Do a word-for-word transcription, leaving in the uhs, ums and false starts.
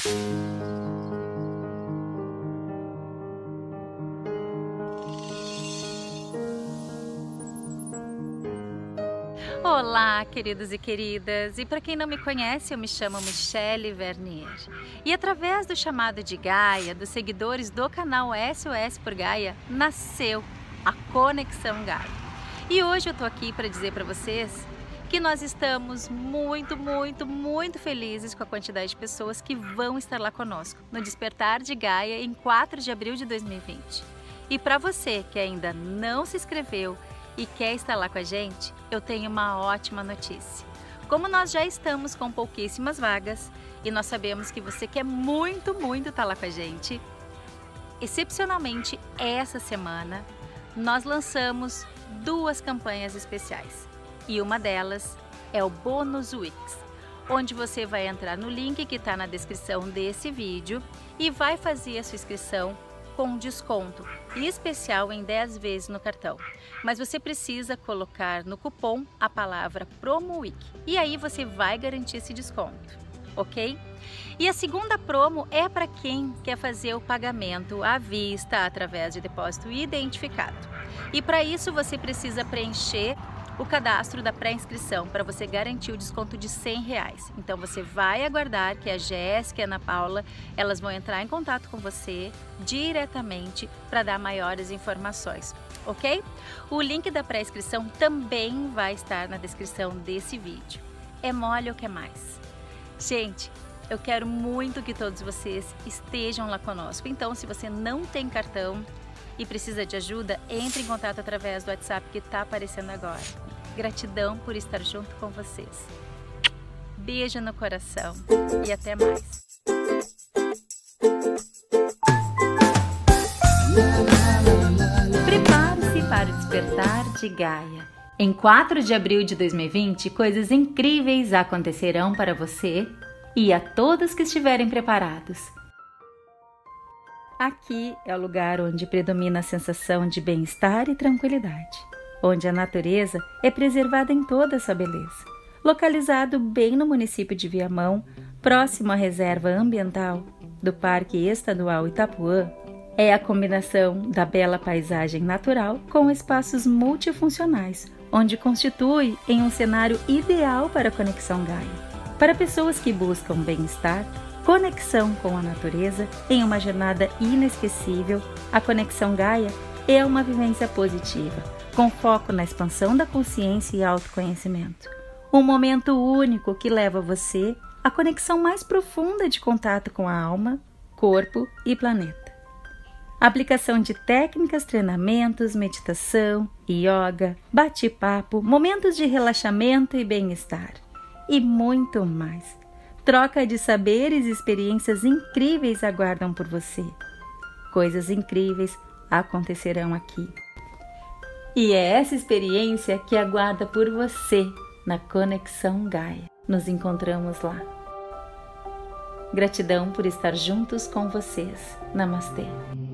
Olá, queridos e queridas! E para quem não me conhece, eu me chamo Michele Vernier. E através do chamado de Gaia, dos seguidores do canal S O S por Gaia, nasceu a Conexão Gaia. E hoje eu tô aqui para dizer para vocês que nós estamos muito, muito, muito felizes com a quantidade de pessoas que vão estar lá conosco no Despertar de Gaia em quatro de abril de dois mil e vinte. E para você que ainda não se inscreveu e quer estar lá com a gente, eu tenho uma ótima notícia. Como nós já estamos com pouquíssimas vagas e nós sabemos que você quer muito, muito estar lá com a gente, excepcionalmente essa semana nós lançamos duas campanhas especiais e uma delas é o Bônus Weeks, onde você vai entrar no link que está na descrição desse vídeo e vai fazer a sua inscrição com desconto especial em dez vezes no cartão. Mas você precisa colocar no cupom a palavra PROMOWEEK e aí você vai garantir esse desconto, ok? E a segunda promo é para quem quer fazer o pagamento à vista através de depósito identificado. E para isso você precisa preencher o cadastro da pré-inscrição para você garantir o desconto de cem reais. Então você vai aguardar que a Jéssica e a Ana Paula, elas vão entrar em contato com você diretamente para dar maiores informações, ok? O link da pré-inscrição também vai estar na descrição desse vídeo. É mole ou quer mais? Gente, eu quero muito que todos vocês estejam lá conosco. Então, se você não tem cartão e precisa de ajuda, entre em contato através do WhatsApp que está aparecendo agora. Gratidão por estar junto com vocês. Beijo no coração e até mais. Prepare-se para o Despertar de Gaia. Em quatro de abril de dois mil e vinte, coisas incríveis acontecerão para você e a todos que estiverem preparados. Aqui é o lugar onde predomina a sensação de bem-estar e tranquilidade, onde a natureza é preservada em toda a sua beleza. Localizado bem no município de Viamão, próximo à reserva ambiental do Parque Estadual Itapuã, é a combinação da bela paisagem natural com espaços multifuncionais, onde constitui em um cenário ideal para a Conexão Gaia. Para pessoas que buscam bem-estar, conexão com a natureza em uma jornada inesquecível, a Conexão Gaia é uma vivência positiva, com foco na expansão da consciência e autoconhecimento. Um momento único que leva você à conexão mais profunda de contato com a alma, corpo e planeta. Aplicação de técnicas, treinamentos, meditação, yoga, bate-papo, momentos de relaxamento e bem-estar. E muito mais. Troca de saberes e experiências incríveis aguardam por você. Coisas incríveis acontecerão aqui. E é essa experiência que aguarda por você na Conexão Gaia. Nos encontramos lá. Gratidão por estar juntos com vocês. Namastê.